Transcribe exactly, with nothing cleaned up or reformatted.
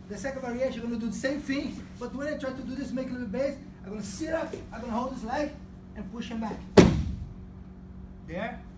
The second variation, I'm gonna do the same thing, but when I try to do this, make a little base, I'm gonna sit up, I'm gonna hold this leg and push him back. There.